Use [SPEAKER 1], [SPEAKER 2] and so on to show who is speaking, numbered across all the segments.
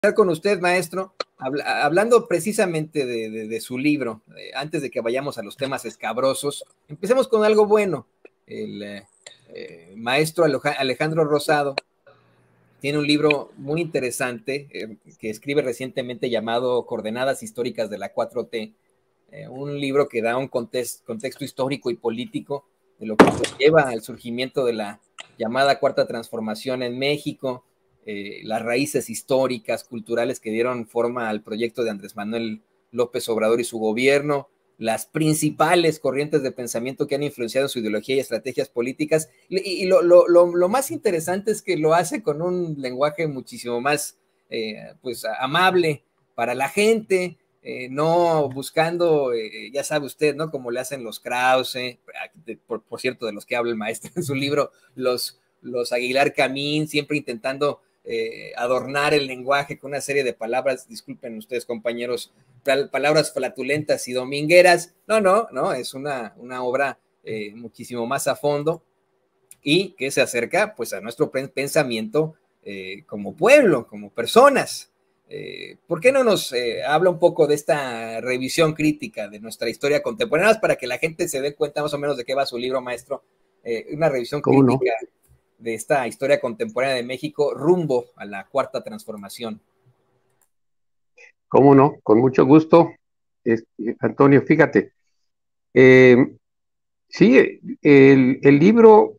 [SPEAKER 1] Con usted, maestro, hablando precisamente de su libro, antes de que vayamos a los temas escabrosos, empecemos con algo bueno. El maestro Alejandro Rosado tiene un libro muy interesante que escribe recientemente llamado Coordenadas Históricas de la 4T, un libro que da un contexto histórico y político de lo que lleva al surgimiento de la llamada Cuarta Transformación en México, las raíces históricas, culturales que dieron forma al proyecto de Andrés Manuel López Obrador y su gobierno, las principales corrientes de pensamiento que han influenciado su ideología y estrategias políticas. Y lo más interesante es que lo hace con un lenguaje muchísimo más pues, amable para la gente, no buscando, ya sabe usted, ¿no? Como le hacen los Krause, por cierto, de los que habla el maestro en su libro, los Aguilar Camín, siempre intentando adornar el lenguaje con una serie de palabras, disculpen ustedes compañeros, palabras flatulentas y domingueras. No, es una obra muchísimo más a fondo y que se acerca pues a nuestro pensamiento como pueblo, como personas. ¿Por qué no nos habla un poco de esta revisión crítica de nuestra historia contemporánea para que la gente se dé cuenta más o menos de qué va su libro, maestro? Una revisión crítica de esta historia contemporánea de México rumbo a la Cuarta Transformación.
[SPEAKER 2] ¿Cómo no? Con mucho gusto, Antonio, fíjate. Sí, el libro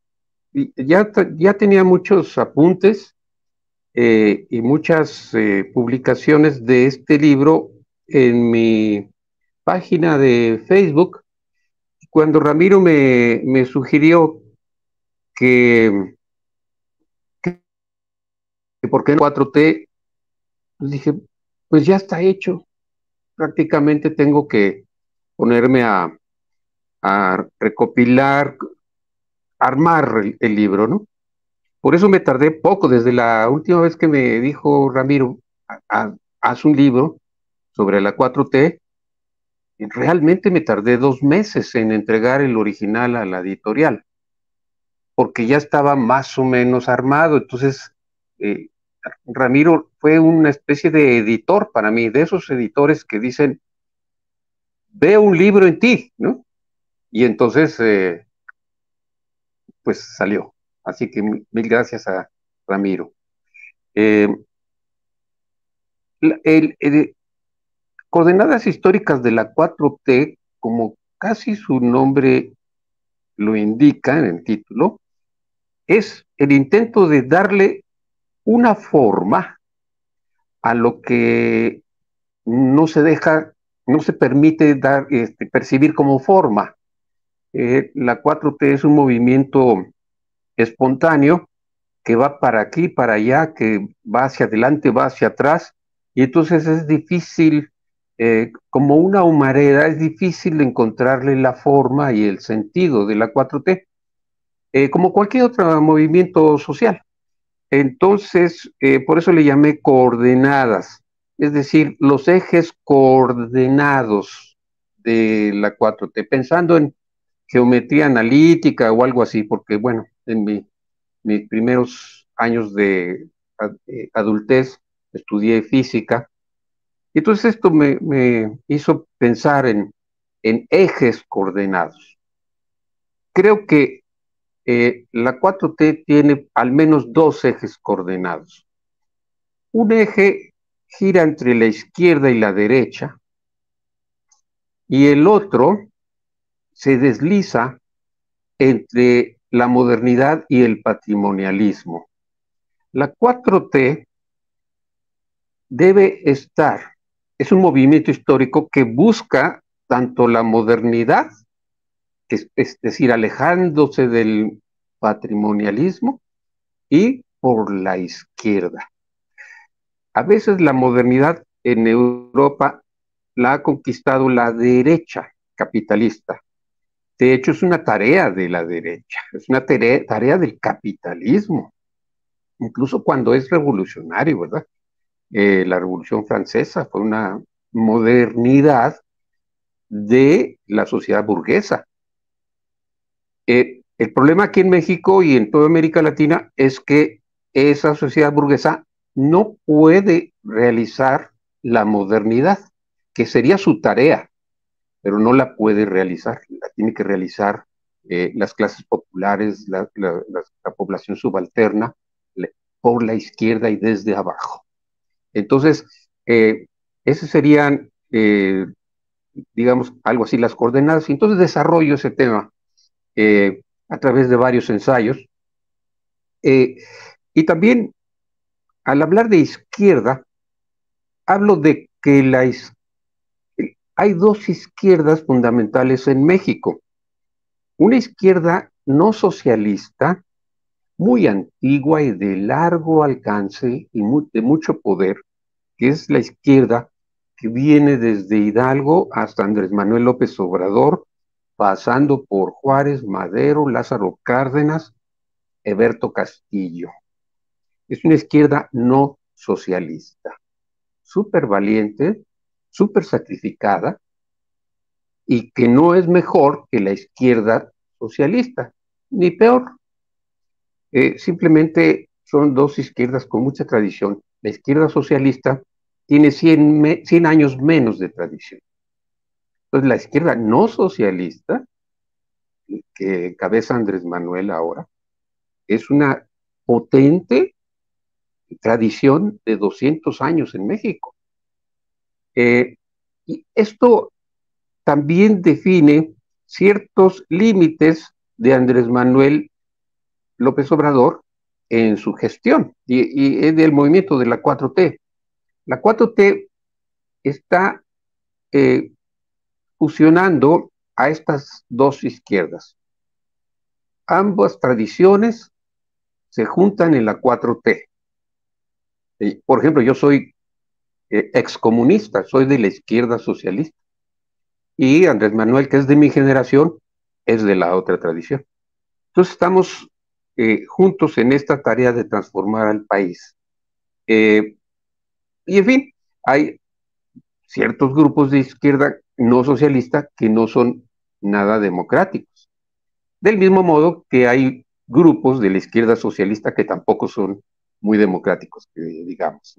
[SPEAKER 2] ya tenía muchos apuntes y muchas publicaciones de este libro en mi página de Facebook. Cuando Ramiro me sugirió que por qué 4T, pues dije, pues ya está hecho. Prácticamente tengo que ponerme a recopilar, armar el libro, ¿no? Por eso me tardé poco, desde la última vez que me dijo Ramiro, haz un libro sobre la 4T, realmente me tardé 2 meses en entregar el original a la editorial, porque ya estaba más o menos armado. Entonces, Ramiro fue una especie de editor para mí, de esos editores que dicen, veo un libro en ti, ¿no? Y entonces, pues salió. Así que mil gracias a Ramiro. Eh, Coordenadas históricas de la 4T, como casi su nombre lo indica en el título, es el intento de darle una forma a lo que no se permite percibir como forma. La 4T es un movimiento espontáneo que va para aquí, para allá, que va hacia adelante, va hacia atrás, y entonces es difícil, como una humareda, es difícil encontrarle la forma y el sentido de la 4T, como cualquier otro movimiento social. Entonces, por eso le llamé coordenadas, es decir, los ejes coordenados de la 4T, pensando en geometría analítica o algo así, porque bueno, en mis primeros años de adultez estudié física, y entonces esto me hizo pensar en ejes coordenados. Creo que la 4T tiene al menos 2 ejes coordenados. Un eje gira entre la izquierda y la derecha, y el otro se desliza entre la modernidad y el patrimonialismo. La 4T debe estar, es un movimiento histórico que busca tanto la modernidad, es decir, alejándose del patrimonialismo, y por la izquierda. A veces la modernidad en Europa la ha conquistado la derecha capitalista. De hecho, es una tarea de la derecha, es una tarea del capitalismo, incluso cuando es revolucionario, ¿verdad? La Revolución Francesa fue una modernidad de la sociedad burguesa. El problema aquí en México y en toda América Latina es que esa sociedad burguesa no puede realizar la modernidad, que sería su tarea, pero no la puede realizar, la tiene que realizar las clases populares, la población subalterna, por la izquierda y desde abajo. Entonces, esas serían, digamos, algo así las coordenadas. Entonces desarrollo ese tema a través de varios ensayos. Y también, al hablar de izquierda, hablo de que hay dos izquierdas fundamentales en México. Una izquierda no socialista, muy antigua y de largo alcance y de mucho poder, que es la izquierda que viene desde Hidalgo hasta Andrés Manuel López Obrador, pasando por Juárez, Madero, Lázaro Cárdenas, Eberto Castillo. Es una izquierda no socialista, súper valiente, súper sacrificada, y que no es mejor que la izquierda socialista, ni peor. Simplemente son dos izquierdas con mucha tradición. La izquierda socialista tiene 100 años menos de tradición. Entonces, la izquierda no socialista, que cabeza Andrés Manuel ahora, es una potente tradición de 200 años en México. Y esto también define ciertos límites de Andrés Manuel López Obrador en su gestión y del movimiento de la 4T. La 4T está fusionando a estas dos izquierdas. Ambas tradiciones se juntan en la 4T. Por ejemplo, yo soy excomunista, soy de la izquierda socialista. Y Andrés Manuel, que es de mi generación, es de la otra tradición. Entonces estamos juntos en esta tarea de transformar al país. Y en fin, hay ciertos grupos de izquierda no socialista que no son nada democráticos. Del mismo modo que hay grupos de la izquierda socialista que tampoco son muy democráticos, digamos.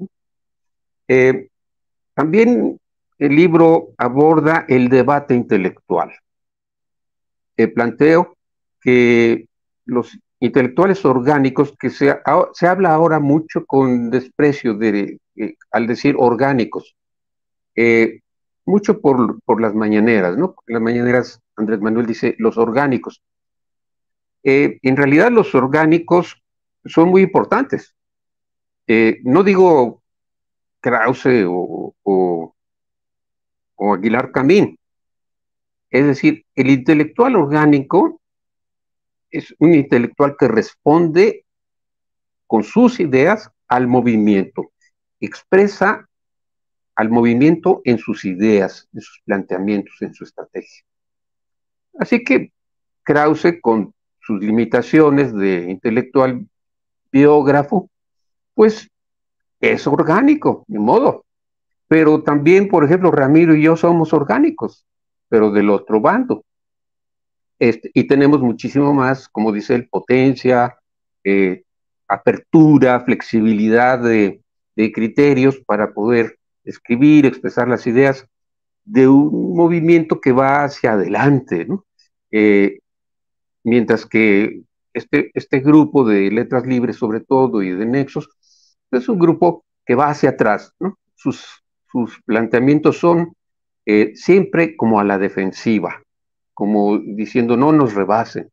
[SPEAKER 2] También el libro aborda el debate intelectual. Planteo que los intelectuales orgánicos, que se habla ahora mucho con desprecio al decir orgánicos, mucho por las mañaneras, ¿no? En las mañaneras Andrés Manuel dice los orgánicos. En realidad los orgánicos son muy importantes. No digo Krause o Aguilar Camín. Es decir, el intelectual orgánico es un intelectual que responde con sus ideas al movimiento, expresa al movimiento en sus ideas, en sus planteamientos, en su estrategia. Así que Krause, con sus limitaciones de intelectual biógrafo, pues es orgánico, de modo. Pero también, por ejemplo, Ramiro y yo somos orgánicos, pero del otro bando. Y tenemos muchísimo más, como dice él, potencia, apertura, flexibilidad de criterios para poder escribir, expresar las ideas de un movimiento que va hacia adelante, ¿no? Mientras que este grupo de letras libres, sobre todo, y de nexos, es un grupo que va hacia atrás, ¿no? Sus planteamientos son siempre como a la defensiva, como diciendo no nos rebasen.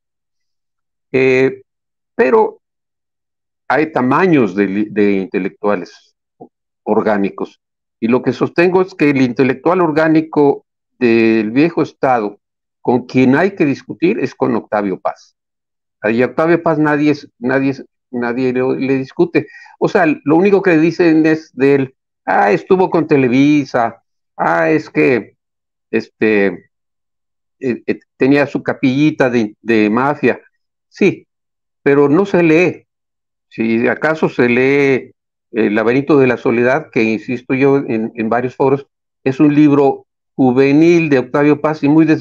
[SPEAKER 2] Pero hay tamaños de intelectuales orgánicos. Y lo que sostengo es que el intelectual orgánico del viejo Estado, con quien hay que discutir, es con Octavio Paz. Y a Octavio Paz nadie le discute. O sea, lo único que dicen es de él, estuvo con Televisa, es que tenía su capillita de mafia. Sí, pero no se lee. Si acaso se lee El laberinto de la soledad, que insisto yo en varios foros, es un libro juvenil de Octavio Paz y muy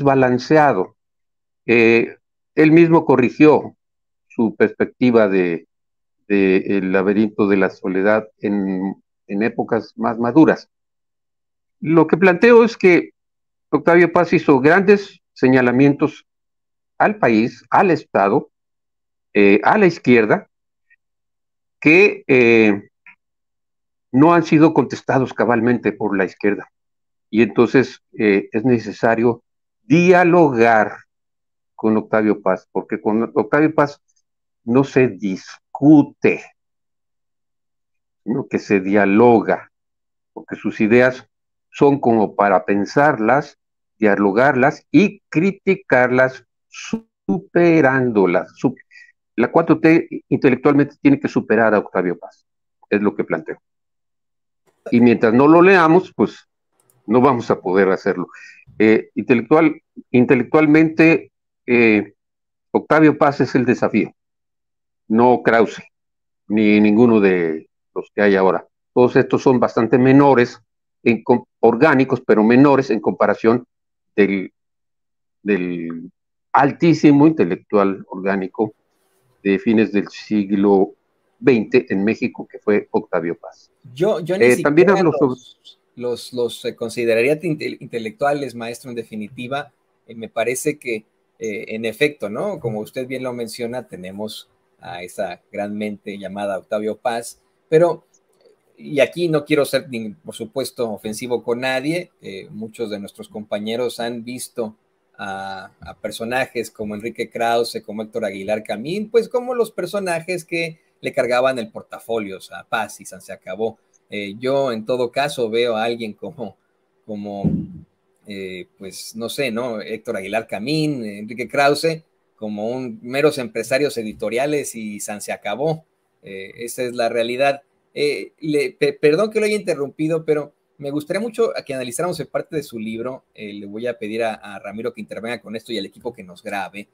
[SPEAKER 2] desbalanceado. Él mismo corrigió su perspectiva de de El laberinto de la soledad en épocas más maduras. Lo que planteo es que Octavio Paz hizo grandes señalamientos al país, al Estado, a la izquierda, que no han sido contestados cabalmente por la izquierda. Y entonces es necesario dialogar con Octavio Paz, porque con Octavio Paz no se discute, sino que se dialoga, porque sus ideas son como para pensarlas, dialogarlas y criticarlas, superándolas. La 4T intelectualmente tiene que superar a Octavio Paz, es lo que planteo. Y mientras no lo leamos, pues no vamos a poder hacerlo. Intelectualmente, Octavio Paz es el desafío, no Krause, ni ninguno de los que hay ahora. Todos estos son bastante menores, orgánicos, pero menores en comparación del altísimo intelectual orgánico de fines del siglo XX en México, que fue Octavio Paz.
[SPEAKER 1] Yo ni
[SPEAKER 2] También
[SPEAKER 1] siquiera
[SPEAKER 2] hablo sobre...
[SPEAKER 1] los consideraría intelectuales, maestro, en definitiva. Me parece que, en efecto, ¿no? Como usted bien lo menciona, tenemos a esa gran mente llamada Octavio Paz, pero, y aquí no quiero ser, por supuesto, ofensivo con nadie, muchos de nuestros compañeros han visto a personajes como Enrique Krause, como Héctor Aguilar Camín, pues como los personajes que le cargaban el portafolio a Paz y se acabó. Yo en todo caso veo a alguien como pues no sé, ¿no? Héctor Aguilar Camín, Enrique Krause, como meros empresarios editoriales y se acabó. Esa es la realidad. Perdón que lo haya interrumpido, pero me gustaría mucho que analizáramos parte de su libro. Le voy a pedir a Ramiro que intervenga con esto y al equipo que nos grabe.